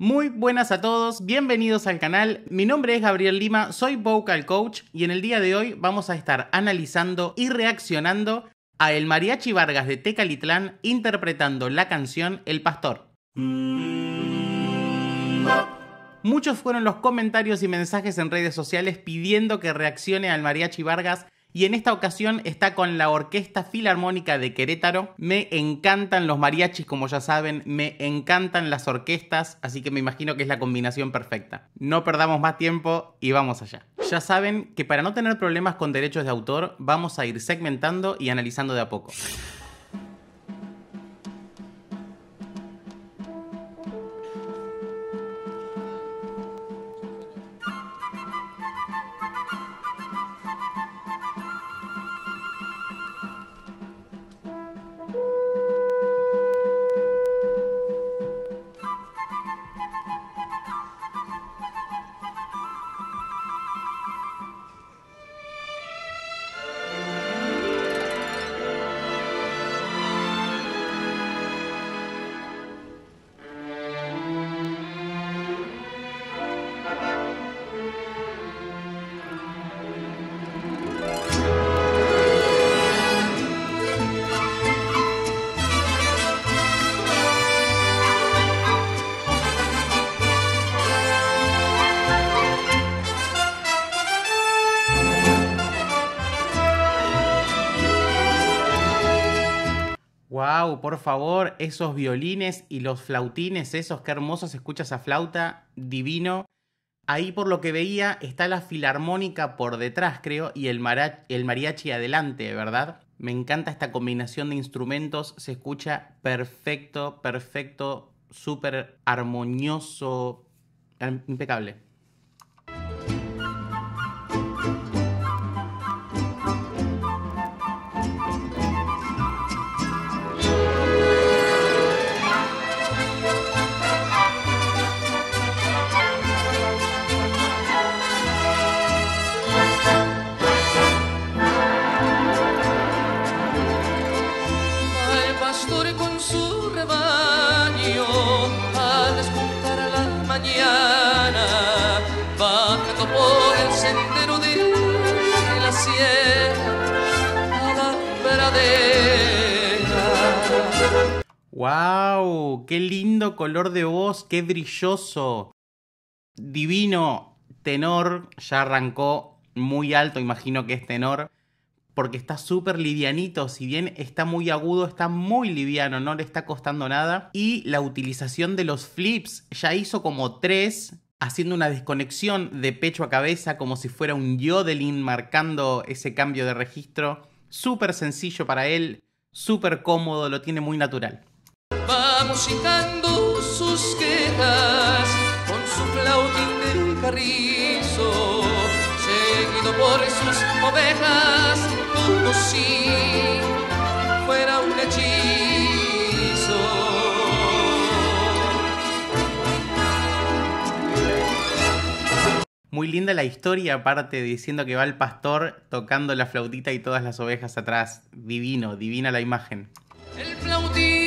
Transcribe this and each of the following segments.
Muy buenas a todos, bienvenidos al canal, mi nombre es Gabriel Lima, soy Vocal Coach y en el día de hoy vamos a estar analizando y reaccionando a el Mariachi Vargas de Tecalitlán interpretando la canción El Pastor. Muchos fueron los comentarios y mensajes en redes sociales pidiendo que reaccione al Mariachi Vargas y en esta ocasión está con la Orquesta Filarmónica de Querétaro. Me encantan los mariachis, como ya saben, me encantan las orquestas, así que me imagino que es la combinación perfecta. No perdamos más tiempo y vamos allá. Ya saben que para no tener problemas con derechos de autor, vamos a ir segmentando y analizando de a poco. Wow, por favor, esos violines y los flautines, esos, qué hermoso se escucha esa flauta, divino. Ahí por lo que veía está la filarmónica por detrás, creo, y el mariachi adelante, ¿verdad? Me encanta esta combinación de instrumentos, se escucha perfecto, perfecto, súper armonioso, impecable. Con su rebaño al despuntar a la mañana, bajando por el sendero de la sierra a la pradera. ¡Wow! ¡Qué lindo color de voz! ¡Qué brilloso! Divino tenor, ya arrancó muy alto, imagino que es tenor. Porque está súper livianito, si bien está muy agudo, está muy liviano, no le está costando nada. Y la utilización de los flips, ya hizo como 3, haciendo una desconexión de pecho a cabeza, como si fuera un yodeling, marcando ese cambio de registro. Súper sencillo para él, súper cómodo, lo tiene muy natural. Va musicando sus quejas con su flautín de carrizo, seguido por sus ovejas, como si fuera un hechizo. Muy linda la historia, aparte diciendo que va el pastor tocando la flautita y todas las ovejas atrás. Divino, divina la imagen. El flautín.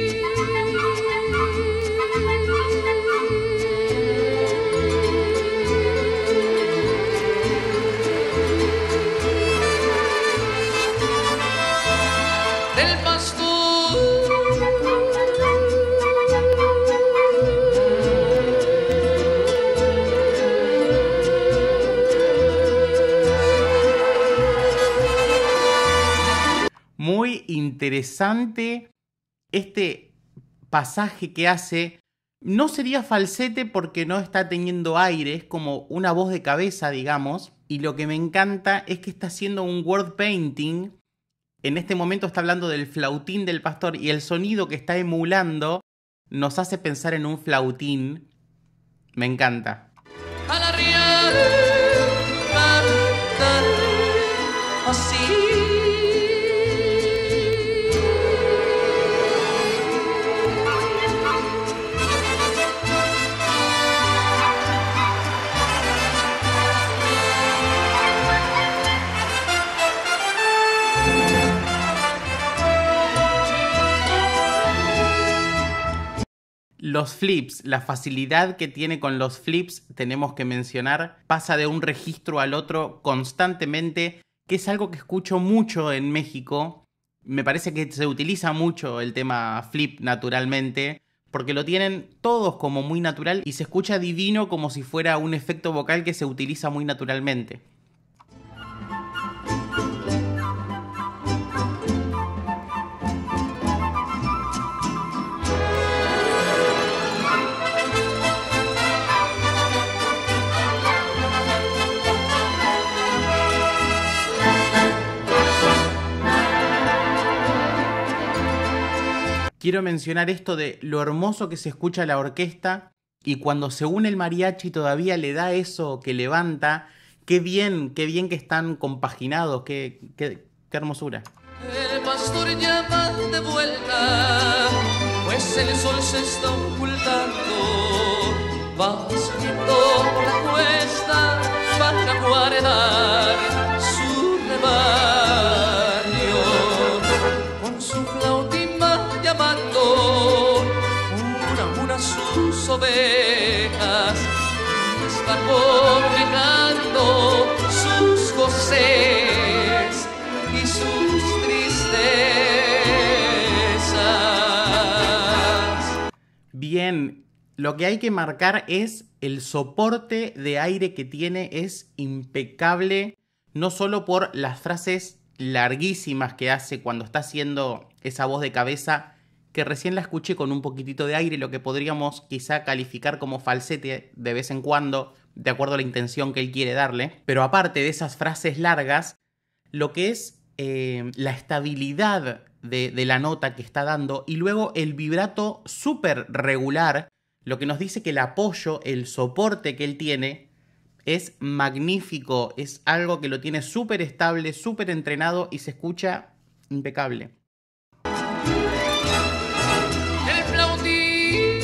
Muy interesante este pasaje que hace. No sería falsete porque no está teniendo aire, es como una voz de cabeza, digamos. Y lo que me encanta es que está haciendo un word painting. En este momento está hablando del flautín del pastor y el sonido que está emulando nos hace pensar en un flautín. Me encanta. A la real, así. Lo Los flips, la facilidad que tiene con los flips, tenemos que mencionar, pasa de un registro al otro constantemente, que es algo que escucho mucho en México. Me parece que se utiliza mucho el tema flip naturalmente, porque lo tienen todos como muy natural y se escucha divino como si fuera un efecto vocal que se utiliza muy naturalmente. Quiero mencionar esto de lo hermoso que se escucha la orquesta y cuando se une el mariachi todavía le da eso que levanta. Qué bien que están compaginados, qué hermosura. El pastor llama de vuelta, pues el sol se está ocultando. Va subiendo por la cuesta para guardar su rebaño. Con su flautima llamando una a sus ovejas, está congregando sus goces y sus tristezas. Bien, lo que hay que marcar es el soporte de aire que tiene, es impecable, no solo por las frases larguísimas que hace cuando está haciendo esa voz de cabeza, que recién la escuché con un poquitito de aire, lo que podríamos quizá calificar como falsete de vez en cuando, de acuerdo a la intención que él quiere darle. Pero aparte de esas frases largas, lo que es la estabilidad de la nota que está dando y luego el vibrato súper regular, lo que nos dice que el apoyo, el soporte que él tiene es magnífico, es algo que lo tiene súper estable, súper entrenado y se escucha impecable. El flautín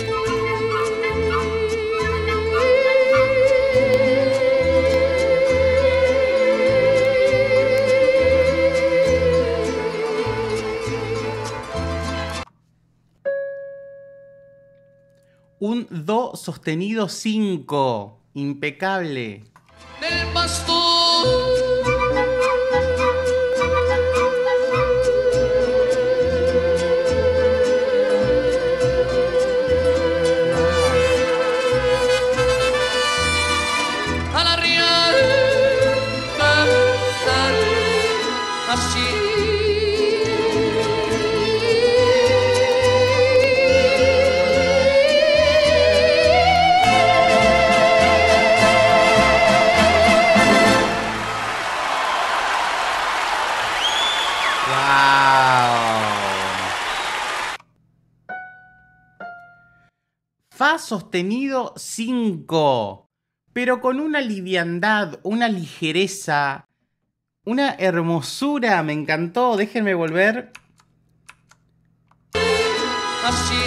Un do sostenido 5, impecable. del pastor. A la real cantar así. Fa sostenido 5, pero con una liviandad, una ligereza, una hermosura, me encantó, déjenme volver. Así.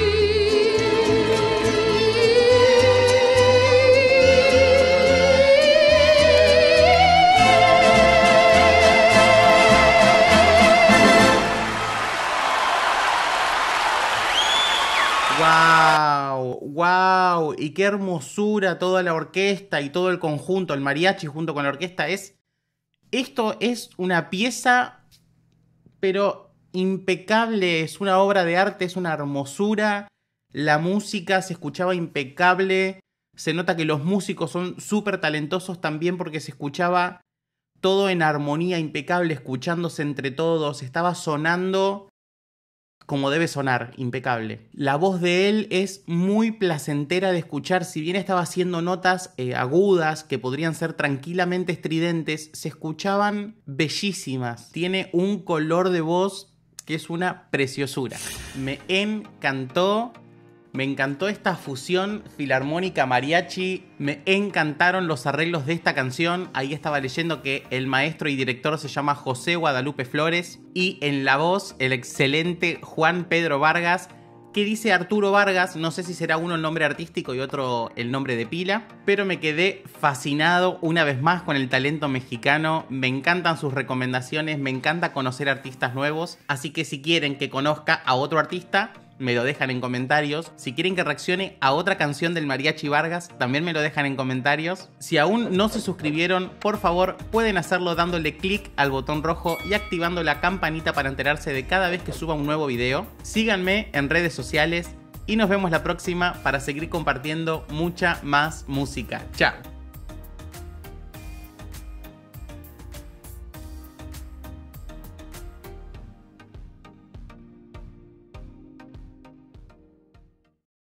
¡Wow! ¡Wow! Y qué hermosura toda la orquesta y todo el conjunto, el mariachi junto con la orquesta. Esto es una pieza, pero impecable, es una obra de arte, es una hermosura. La música se escuchaba impecable. Se nota que los músicos son súper talentosos también porque se escuchaba todo en armonía impecable, escuchándose entre todos. Estaba sonando como debe sonar, impecable. La voz de él es muy placentera de escuchar. Si bien estaba haciendo notas agudas que podrían ser tranquilamente estridentes, se escuchaban bellísimas. Tiene un color de voz que es una preciosura. Me encantó esta fusión filarmónica mariachi. Me encantaron los arreglos de esta canción. Ahí estaba leyendo que el maestro y director se llama José Guadalupe Flores. Y en la voz, el excelente Juan Pedro Vargas, que dice Arturo Vargas. No sé si será uno el nombre artístico y otro el nombre de pila. Pero me quedé fascinado una vez más con el talento mexicano. Me encantan sus recomendaciones. Me encanta conocer artistas nuevos. Así que si quieren que conozca a otro artista, me lo dejan en comentarios. Si quieren que reaccione a otra canción del Mariachi Vargas, también me lo dejan en comentarios. Si aún no se suscribieron, por favor, pueden hacerlo dándole clic al botón rojo y activando la campanita para enterarse de cada vez que suba un nuevo video. Síganme en redes sociales y nos vemos la próxima para seguir compartiendo mucha más música. Chao.